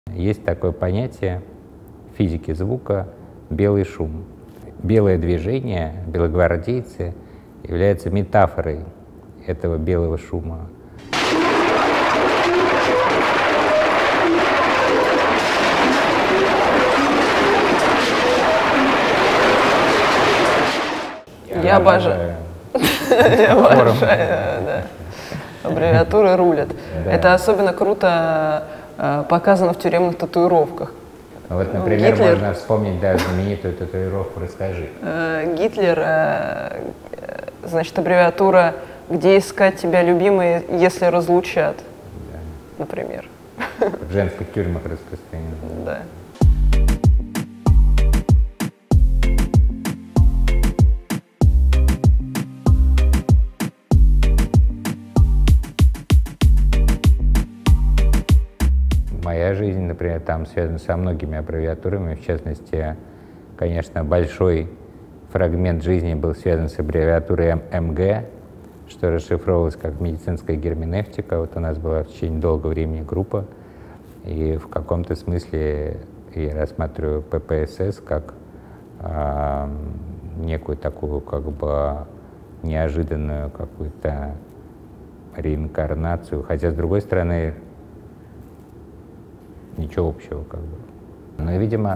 Есть такое понятие в физике звука «белый шум». Белое движение, белогвардейцы, являются метафорой этого белого шума. Я обожаю. Я обожаю, да. Аббревиатуры рулят. Это особенно круто показано в тюремных татуировках. Вот, например, можно вспомнить, да, знаменитую татуировку «Расскажи». Гитлер, значит, аббревиатура «Где искать тебя, любимые, если разлучат», Да. например. В женских тюрьмах распространено. Да. Моя жизнь, например, там связана со многими аббревиатурами. В частности, конечно, большой фрагмент жизни был связан с аббревиатурой МГ, что расшифровывалось как медицинская герменевтика. Вот у нас была в течение долгого времени группа, и в каком-то смысле я рассматриваю ППСС как некую такую как бы неожиданную какую-то реинкарнацию, хотя, с другой стороны, ничего общего как бы. Но, видимо,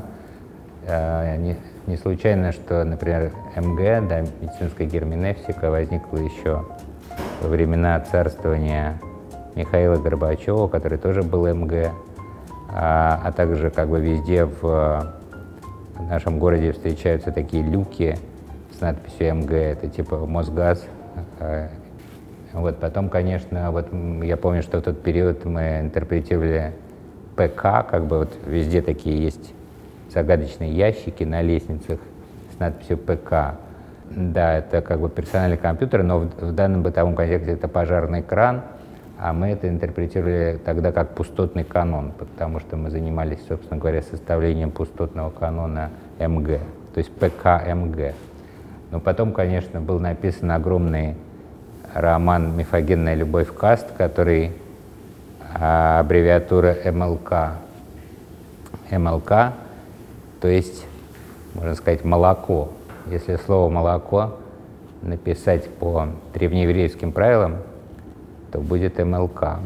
не случайно, что, например, МГ, да, медицинская герменевтика, возникла еще во времена царствования Михаила Горбачева, который тоже был МГ, а также как бы везде в нашем городе встречаются такие люки с надписью МГ, это типа Мосгаз. Вот потом, конечно, вот я помню, что в тот период мы интерпретировали ПК, как бы вот везде такие есть загадочные ящики на лестницах с надписью ПК. Да, это как бы персональный компьютер, но в данном бытовом контексте это пожарный кран, а мы это интерпретировали тогда как пустотный канон, потому что мы занимались, собственно говоря, составлением пустотного канона МГ, то есть ПК-МГ. Но потом, конечно, был написан огромный роман «Мифогенная любовь каст», который аббревиатура МЛК. МЛК, то есть, можно сказать, молоко. Если слово «молоко» написать по древнееврейским правилам, то будет МЛК.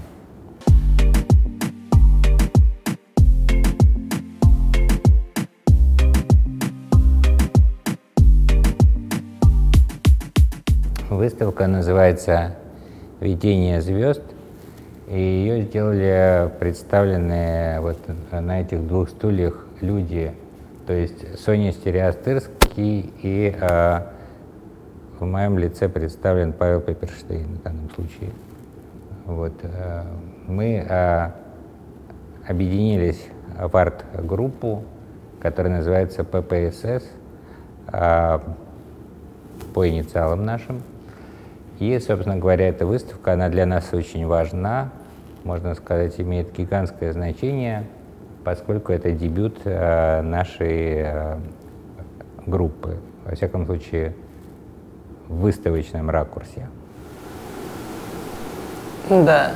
Выставка называется «Видение звезд», и ее сделали представленные вот на этих двух стульях люди, то есть Соня Стереостырский и в моем лице представлен Павел Пепперштейн в данном случае. Вот, мы объединились в арт-группу, которая называется ППСС, по инициалам нашим. И, собственно говоря, эта выставка, она для нас очень важна, можно сказать, имеет гигантское значение, поскольку это дебют нашей группы, во всяком случае, в выставочном ракурсе. Да.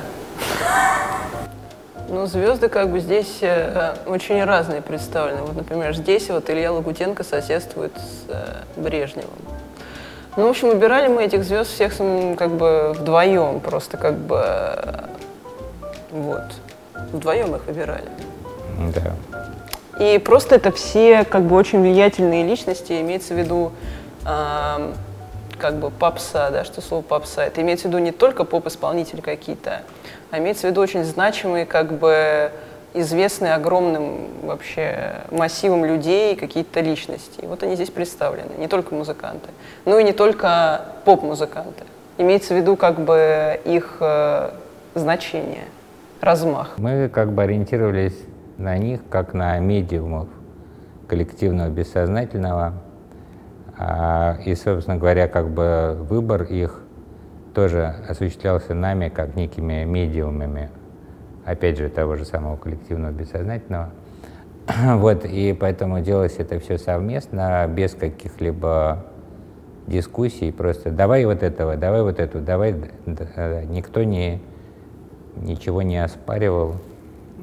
Ну, звезды как бы здесь очень разные представлены. Вот, например, здесь вот Илья Лагутенко соседствует с Брежневым. Ну, в общем, выбирали мы этих звезд всех как бы вдвоем, просто как бы вот, вдвоем их выбирали. Да. И просто это все как бы очень влиятельные личности, имеется в виду как бы попса, да, что слово попса, это имеется в виду не только поп-исполнители какие-то, а имеется в виду очень значимые, как бы известные огромным вообще массивом людей какие-то личности. И вот они здесь представлены, не только музыканты, ну и не только поп-музыканты. Имеется в виду как бы их значение, размах. Мы как бы ориентировались на них как на медиумов коллективного бессознательного. И, собственно говоря, как бы выбор их тоже осуществлялся нами как некими медиумами, опять же, того же самого коллективного бессознательного. Вот, и поэтому делалось это все совместно, без каких-либо дискуссий, просто давай вот этого, давай вот эту, давай, никто ничего не оспаривал.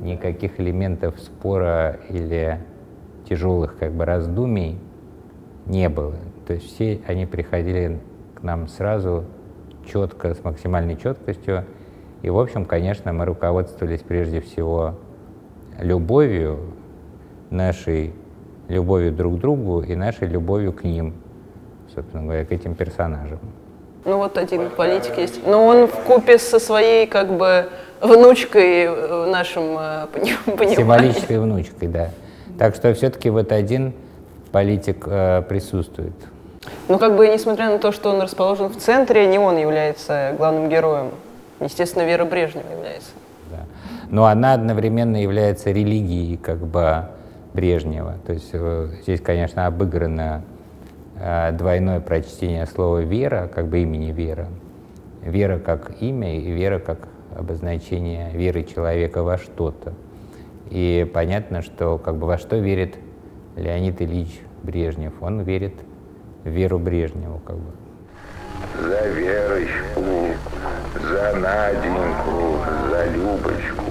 никаких элементов спора или тяжелых как бы раздумий не было. То есть все они приходили к нам сразу четко, с максимальной четкостью. И, в общем, конечно, мы руководствовались прежде всего любовью, нашей любовью друг к другу и нашей любовью к ним, собственно говоря, к этим персонажам. Ну вот один политик есть, но он вкупе со своей как бы внучкой в нашем понимании. Символической внучкой, да. Так что все-таки вот один политик присутствует. Ну как бы несмотря на то, что он расположен в центре, не он является главным героем. Естественно, Вера Брежнева является. Да. Но она одновременно является религией как бы Брежнева. То есть здесь, конечно, обыграно двойное прочтение слова «вера», как бы имени Вера. Вера как имя и вера как обозначение веры человека во что-то. И понятно, что как бы во что верит Леонид Ильич Брежнев. Он верит в Веру Брежневу. Как бы. За Верочку, за Наденьку, за Любочку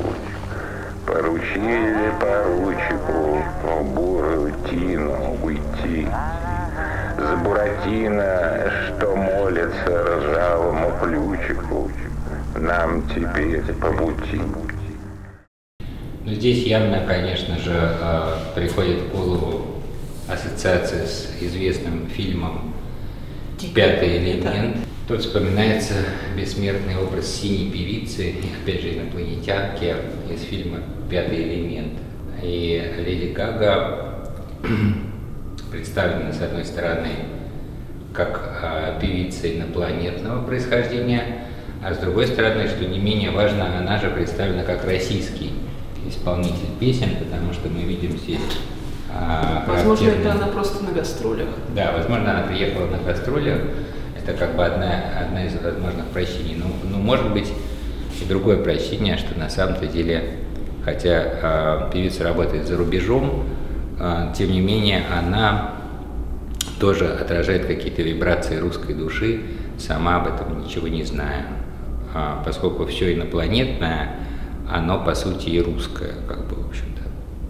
поручили поручику в бурую тину уйти. За Буратино, что молится ржавому ключику, нам теперь по пути. Ну, здесь явно, конечно же, приходит в голову ассоциация с известным фильмом «Пятый элемент». Тут вспоминается бессмертный образ синей певицы, опять же инопланетянки из фильма «Пятый элемент». И Леди Гага представлена, с одной стороны, как певица инопланетного происхождения, а с другой стороны, что не менее важно, она же представлена как российский исполнитель песен, потому что мы видим здесь возможно, это она просто на гастролях. Да, возможно, она приехала на гастролях. Это как бы одна из возможных прощений. Но может быть и другое прощение, что на самом-то деле, хотя певица работает за рубежом, тем не менее она тоже отражает какие-то вибрации русской души, сама об этом ничего не зная. Поскольку все инопланетное, оно по сути и русское, как бы, в общем-то.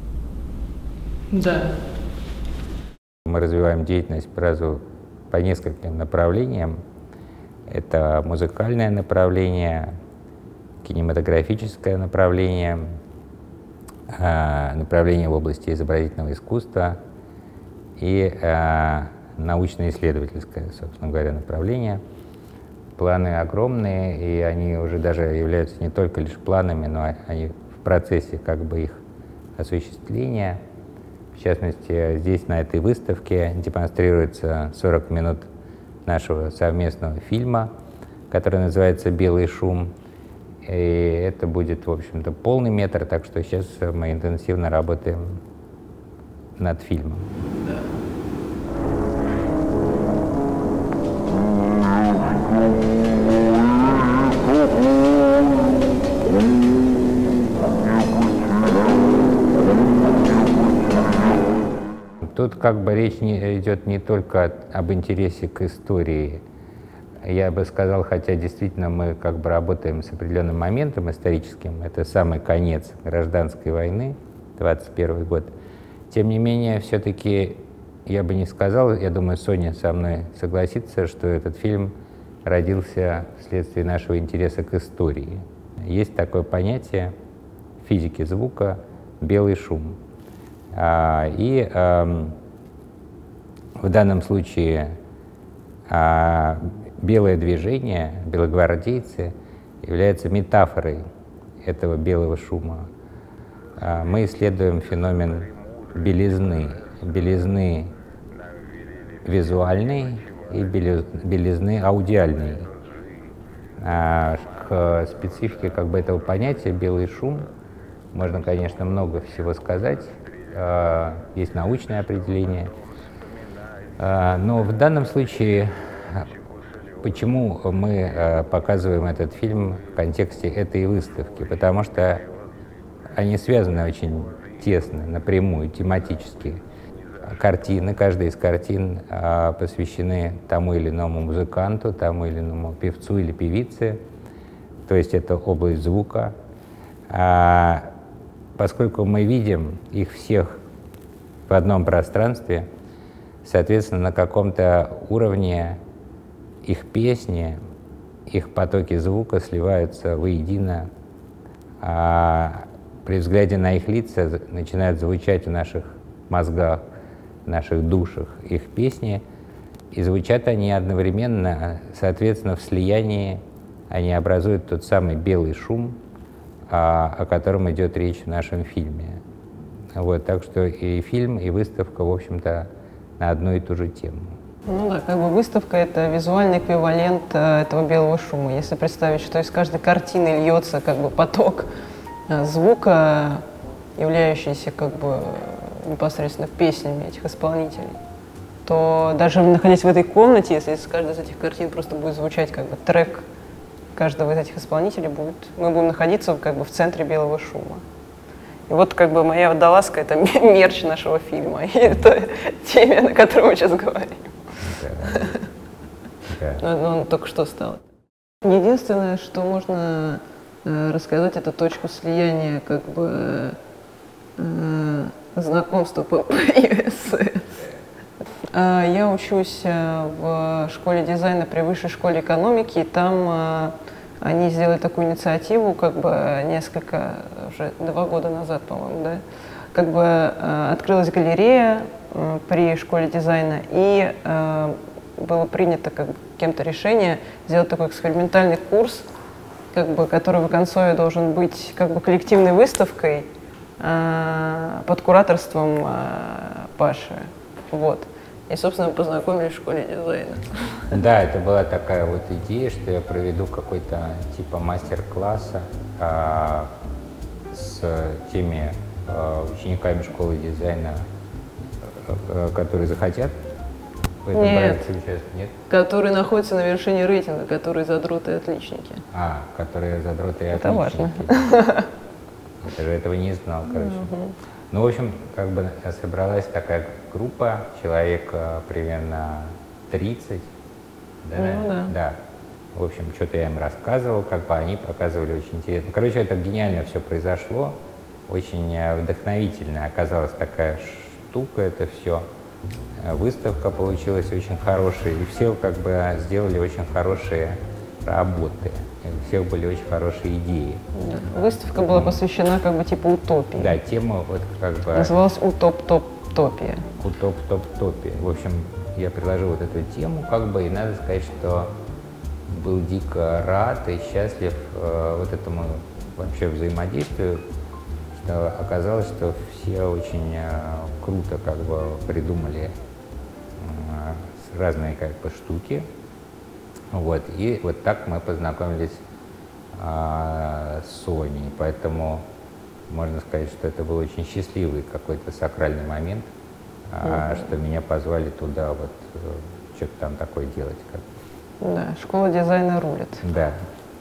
Да. Мы развиваем деятельность сразу по нескольким направлениям. Это музыкальное направление, кинематографическое направление, направление в области изобразительного искусства и научно-исследовательское, собственно говоря, направление. Планы огромные, и они уже даже являются не только лишь планами, но они в процессе как бы их осуществления. В частности, здесь на этой выставке демонстрируется 40 минут нашего совместного фильма, который называется «Белый шум». И это будет, в общем-то, полный метр, так что сейчас мы интенсивно работаем над фильмом. Тут как бы речь идет не только об интересе к истории. Я бы сказал, хотя действительно мы как бы работаем с определенным моментом историческим, это самый конец гражданской войны, 21 год. Тем не менее, все-таки я бы не сказал, я думаю, Соня со мной согласится, что этот фильм родился вследствие нашего интереса к истории. Есть такое понятие в физике звука «белый шум». И в данном случае белое движение, белогвардейцы, являются метафорой этого белого шума. Мы исследуем феномен белизны визуальной и белизны аудиальной. К специфике как бы этого понятия «белый шум» можно, конечно, много всего сказать. Есть научное определение. Но в данном случае, почему мы показываем этот фильм в контексте этой выставки? Потому что они связаны очень тесно, напрямую, тематически. Картины, каждая из картин посвящены тому или иному музыканту, тому или иному певцу или певице. То есть это область звука. поскольку мы видим их всех в одном пространстве, соответственно, на каком-то уровне их песни, их потоки звука сливаются воедино, а при взгляде на их лица начинают звучать в наших мозгах, в наших душах их песни, и звучат они одновременно, соответственно, в слиянии они образуют тот самый белый шум, о котором идет речь в нашем фильме. Вот, так что и фильм, и выставка, в общем-то, на одну и ту же тему. Ну да, как бы выставка — это визуальный эквивалент этого белого шума. Если представить, что из каждой картины льется как бы поток звука, являющийся как бы непосредственно песнями этих исполнителей, то даже находясь в этой комнате, если из каждой из этих картин просто будет звучать как бы трек каждого из этих исполнителей, мы будем находиться как бы в центре белого шума. И вот как бы моя водолазка — это мерч нашего фильма, и это теме, на которой мы сейчас говорим. Но он только что стал. Единственное, что можно рассказать, это точку слияния как бы знакомства по ЮСС. Я учусь в школе дизайна при Высшей школе экономики, и там они сделали такую инициативу, как бы уже 2 года назад, по-моему, да, как бы открылась галерея при школе дизайна, и было принято как бы кем-то решение сделать такой экспериментальный курс, как бы, который в Оконцове должен быть как бы коллективной выставкой под кураторством Паши. Вот. И, собственно, мы познакомились в школе дизайна. Да, это была такая вот идея, что я проведу какой-то типа мастер-класса с теми учениками школы дизайна, которые захотят в этом проекте участвовать. Нет? Которые находятся на вершине рейтинга, которые задроты и отличники. Которые задроты и отличники. Это важно. Я же этого не знал, короче. Ну, в общем, как бы собралась такая группа, человек примерно 30, да? Да. В общем, что-то я им рассказывал, как бы они показывали очень интересно. Короче, это гениально все произошло, очень вдохновительно оказалась такая штука, это все. Выставка получилась очень хорошая, и все как бы сделали очень хорошие работы. У всех были очень хорошие идеи. Да. Выставка была посвящена как бы типа утопии. Да, тема вот как бы... Называлась «Утоп-топ-топия». «Утоп-топ-топия». В общем, я предложил вот эту тему, как бы, и надо сказать, что был дико рад и счастлив вот этому вообще взаимодействию, что оказалось, что все очень круто как бы придумали разные как бы штуки. Вот, и вот так мы познакомились с Соней, поэтому можно сказать, что это был очень счастливый какой-то сакральный момент, что меня позвали туда вот что-то там такое делать. Да, школа дизайна рулит. Да.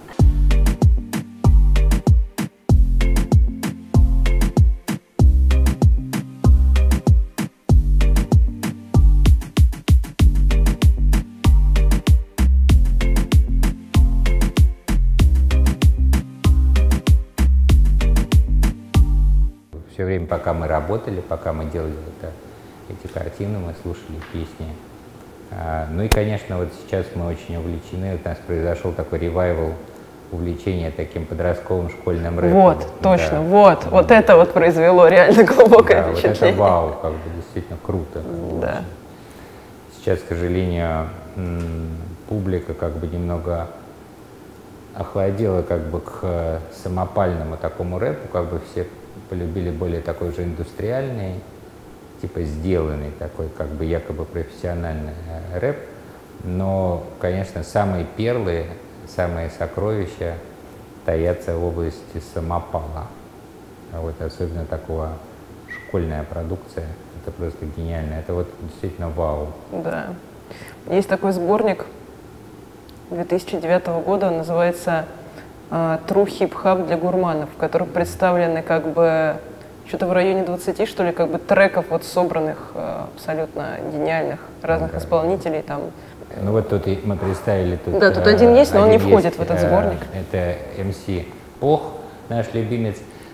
Все время, пока мы работали, пока мы делали эти картины, мы слушали песни. Ну и, конечно, вот сейчас мы очень увлечены, вот у нас произошел такой ревайвал увлечения таким подростковым школьным рэпом. Вот, точно, да. Вот это вот произвело реально глубокое впечатление. Вот это вау, как бы действительно круто. Да. Сейчас, к сожалению, публика как бы немного охладела как бы к самопальному такому рэпу, как бы все полюбили более такой же индустриальный, типа сделанный такой, как бы якобы профессиональный рэп. Но, конечно, самые перлы, самые сокровища таятся в области самопала. Вот особенно такого школьная продукция, это просто гениально. Это вот действительно вау. Да. Есть такой сборник 2009 года, он называется True Hip Hop для гурманов, в котором представлены как бы что-то в районе 20, что ли, как бы треков вот собранных абсолютно гениальных разных исполнителей там. Ну вот тут мы представили тут. Да, тут один есть, но он не входит в этот сборник. Это MC Ох, наш любимец.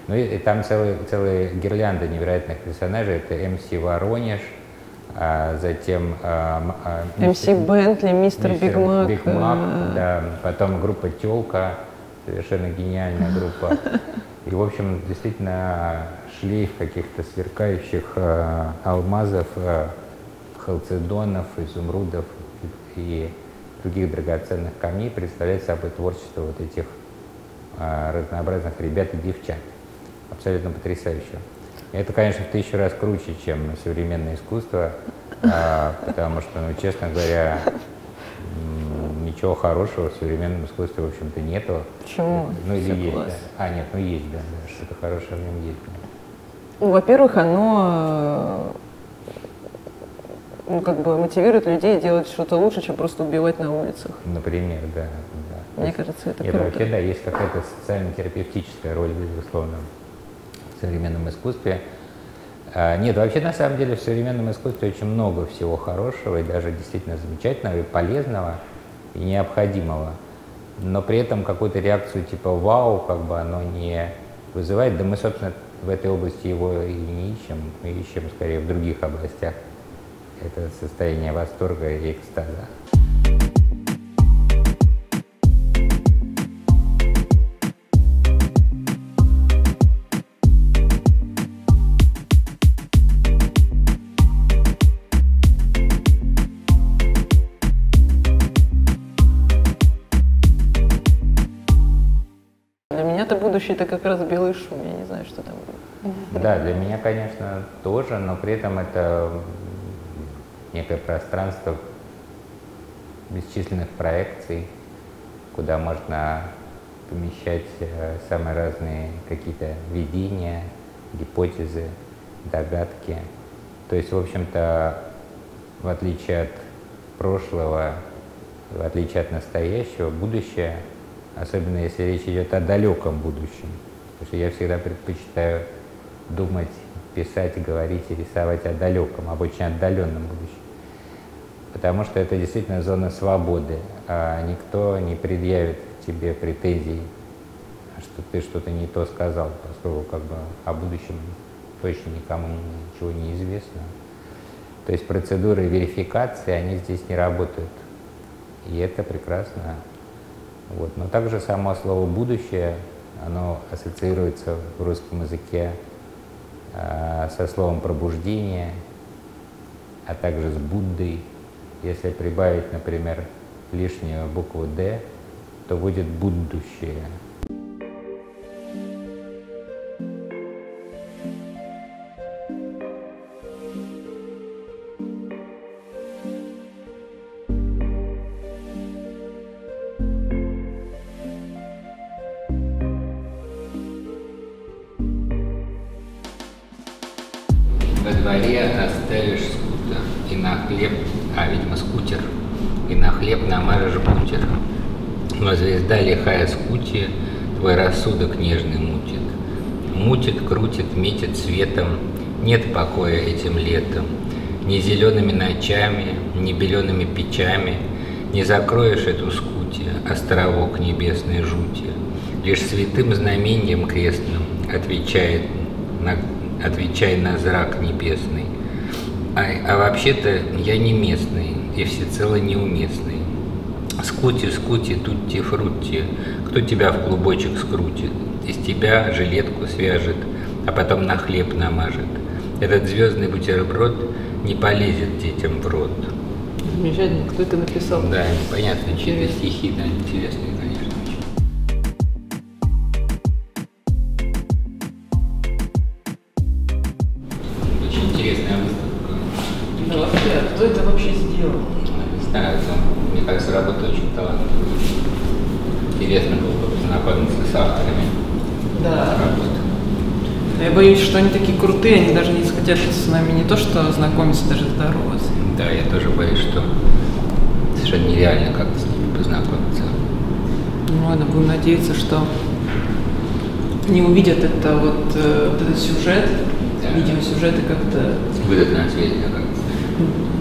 Ну и там целая гирлянда невероятных персонажей. Это МС Воронеж, затем МС Бентли, мистер Биг Мак. Биг Мак, да, потом группа «Тёлка», совершенно гениальная группа. И, в общем, действительно шлейф каких-то сверкающих алмазов, халцедонов, изумрудов и других драгоценных камней представляет собой творчество вот этих разнообразных ребят и девчат. Абсолютно потрясающе. И это, конечно, в 1000 раз круче, чем современное искусство, потому что, ну, честно говоря, ничего хорошего в современном искусстве, в общем-то, нету. Почему? Ну, или есть, да. Нет, ну есть, да, что-то хорошее в нем есть. Да. Ну, во-первых, оно как бы мотивирует людей делать что-то лучше, чем просто убивать на улицах. Например, да. Мне кажется, это Нет, круто. вообще, да, есть какая-то социально-терапевтическая роль, безусловно, в современном искусстве. Нет, вообще, на самом деле, в современном искусстве очень много всего хорошего и даже действительно замечательного и полезного и необходимого. Но при этом какую-то реакцию типа «вау» как бы оно не вызывает. Да мы, собственно, в этой области его и не ищем. Мы ищем скорее в других областях. Это состояние восторга и экстаза. Будущее это как раз белый шум, я не знаю, что там будет. Да, для меня, конечно, тоже, но при этом это некое пространство бесчисленных проекций, куда можно помещать самые разные какие-то видения, гипотезы, догадки. То есть, в общем-то, в отличие от прошлого, в отличие от настоящего, будущее, особенно если речь идет о далеком будущем. Потому что я всегда предпочитаю думать, писать, говорить и рисовать о далеком, об очень отдаленном будущем. Потому что это действительно зона свободы. А никто не предъявит тебе претензий, что ты что-то не то сказал, поскольку как бы о будущем точно никому ничего не известно. То есть процедуры верификации, они здесь не работают. И это прекрасно. Вот. Но также само слово «будущее», оно ассоциируется в русском языке со словом «пробуждение», а также с Буддой. Если прибавить, например, лишнюю букву «д», то будет «будущее». Во дворе оставишь скутер, и на хлеб, видимо, скутер, и на хлеб намажешь бутер. Но звезда лихая скути, твой рассудок нежный мутит. Мутит, крутит, метит светом, нет покоя этим летом. Ни зелеными ночами, ни белеными печами не закроешь эту скути, островок небесной жути. Лишь святым знамением крестным отвечай на зрак небесный. А вообще-то я не местный и всецело неуместный. Скути, скути, тутти, фрутти, кто тебя в клубочек скрутит, из тебя жилетку свяжет, а потом на хлеб намажет. Этот звездный бутерброд не полезет детям в рот. Замечательно, кто это написал? Да, непонятно, чьи-то стихи, да, интересные, конечно. Кто это вообще сделал? Не знаю, мне кажется, работа очень талантливая. Интересно было бы познакомиться с авторами. Да. Работы. Я боюсь, что они такие крутые, они даже не захотят с нами не то что знакомиться, даже здороваться. Да, я тоже боюсь, что совершенно нереально как-то с ними познакомиться. Ну ладно, будем надеяться, что не увидят это вот этот сюжет, да. видеосюжеты как-то... Выдадут на свет, как-то.